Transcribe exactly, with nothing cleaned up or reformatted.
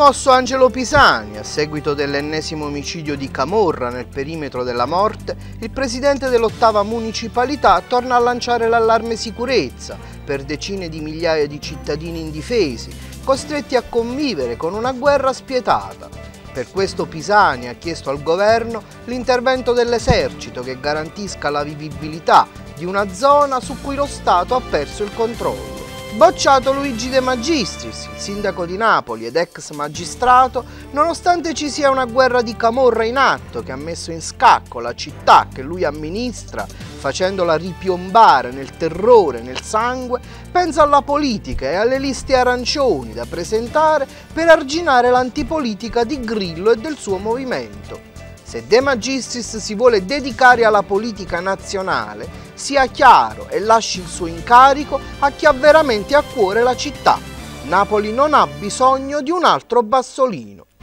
commosso Angelo Pisani. A seguito dell'ennesimo omicidio di camorra nel perimetro della morte, il presidente dell'ottava municipalità torna a lanciare l'allarme sicurezza per decine di migliaia di cittadini indifesi, costretti a convivere con una guerra spietata. Per questo Pisani ha chiesto al governo l'intervento dell'esercito che garantisca la vivibilità di una zona su cui lo Stato ha perso il controllo. Bocciato Luigi De Magistris, il sindaco di Napoli ed ex magistrato, nonostante ci sia una guerra di camorra in atto che ha messo in scacco la città che lui amministra, facendola ripiombare nel terrore e nel sangue, pensa alla politica e alle liste arancioni da presentare per arginare l'antipolitica di Grillo e del suo movimento. Se De Magistris si vuole dedicare alla politica nazionale, sia chiaro e lasci il suo incarico a chi ha veramente a cuore la città. Napoli non ha bisogno di un altro Bassolino.